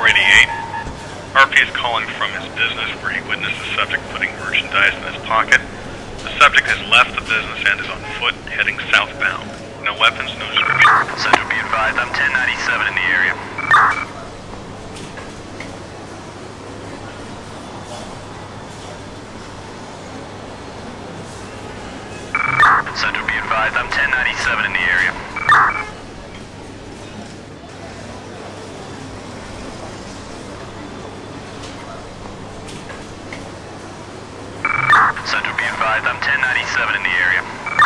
488. RP is calling from his business where he witnessed the subject putting merchandise in his pocket. The subject has left the business and is on foot, heading southbound. No weapons, no description. Central, be advised, I'm 1097 in the area. Central, be advised, I'm 1097 in the area. Central, be advised, I'm 1097 in the area.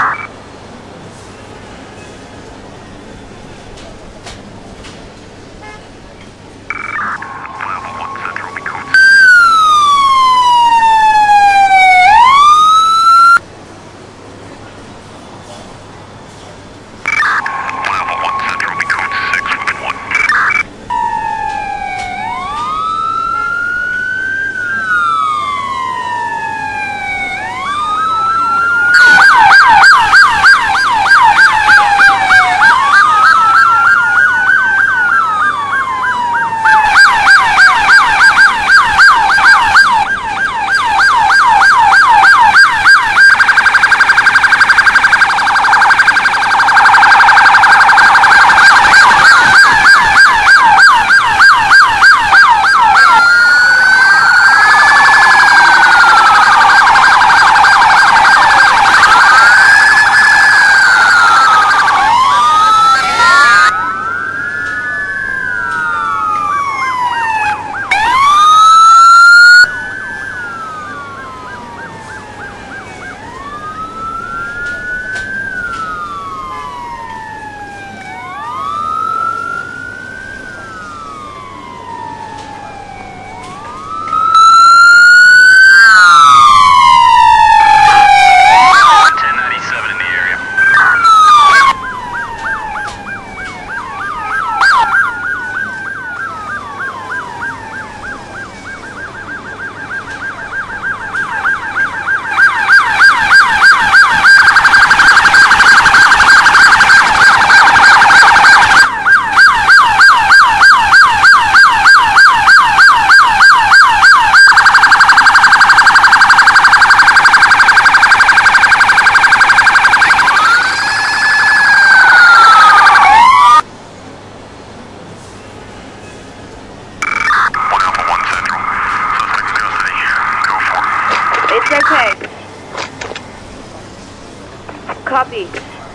Copy.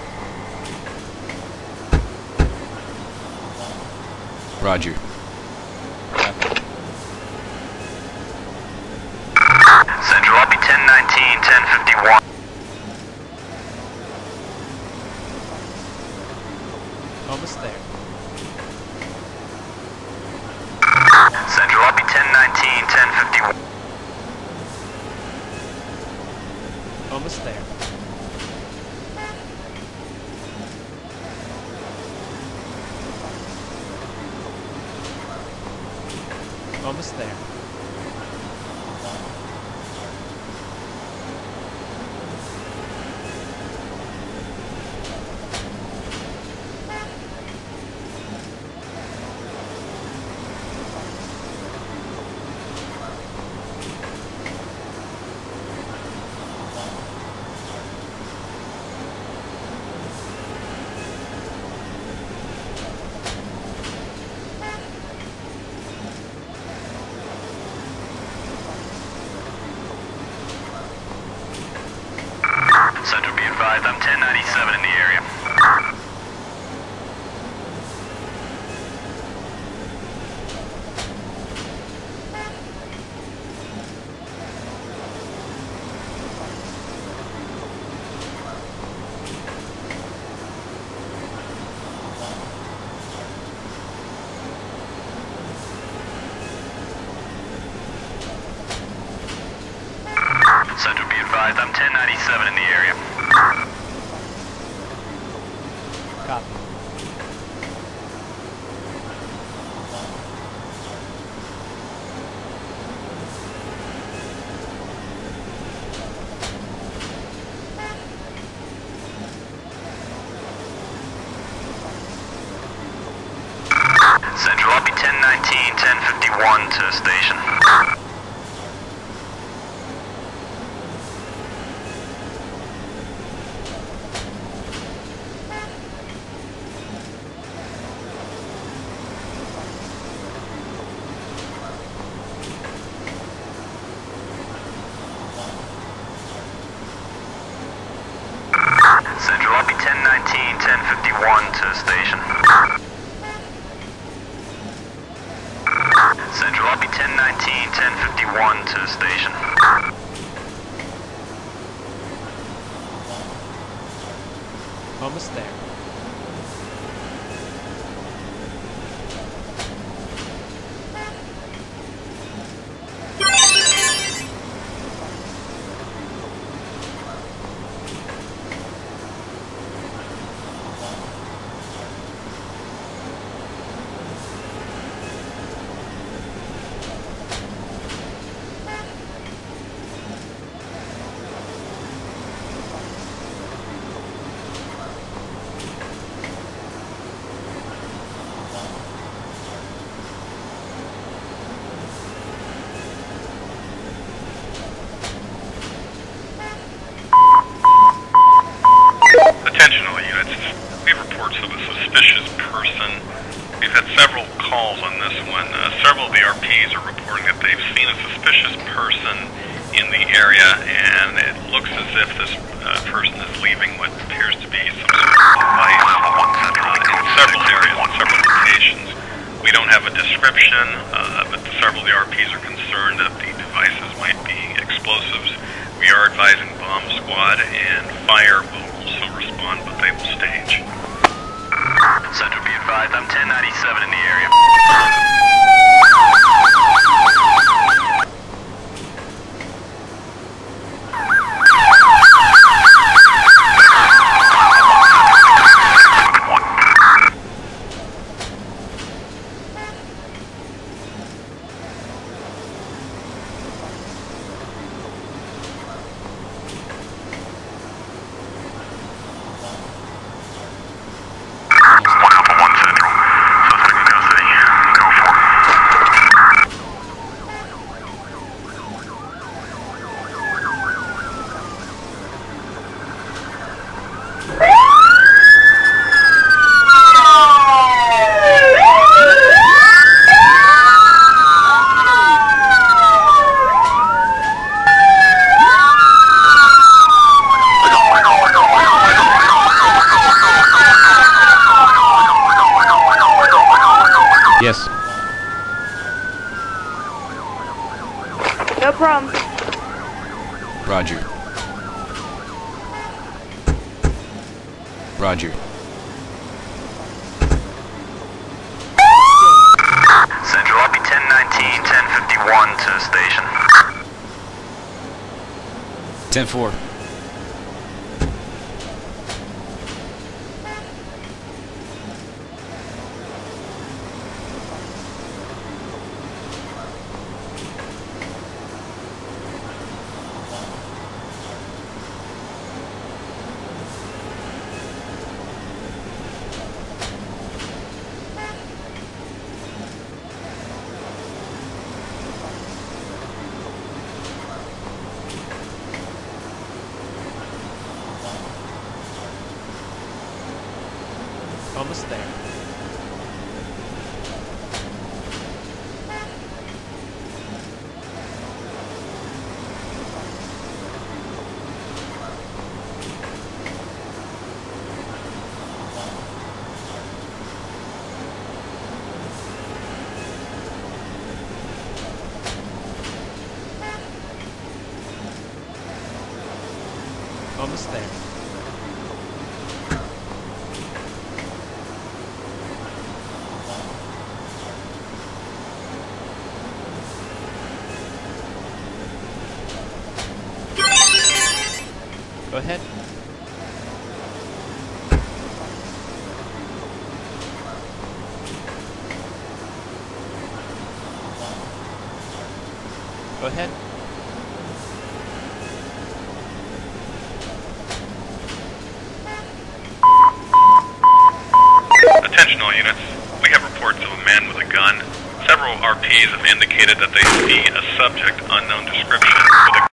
Roger. Central, I'll be 1019, 1051. Almost there. Central, I'll be 1019, 1051. Almost there. Almost there. Central, be advised, I'm 1097 in the area. Central, be advised, I'm 1097 in the area. Copy. Central, I'll be 1019, 1051 to station. Central, I'll be 1019, 1051 to station. Central, I'll be 1019, 1051 to station. Almost there. Attention all units. We have reports of a suspicious person. We've had several calls on this one. Several of the RPs are reporting that they've seen a suspicious person in the area, and it looks as if this person is leaving what appears to be some sort of device in several areas, in several locations. We don't have a description, but several of the RPs are concerned that the devices might be explosives. We are advising bomb squad, and fire will also respond, but they will stage. Central, be advised, I'm 1097 in the area. Yes. No problem. Roger. Roger. Central, I'll be 1019, 1051 to station. 10-4. Almost there. Almost there. Go ahead. Go ahead. Attention all units. We have reports of a man with a gun. Several RPs have indicated that they see a subject, unknown description, with a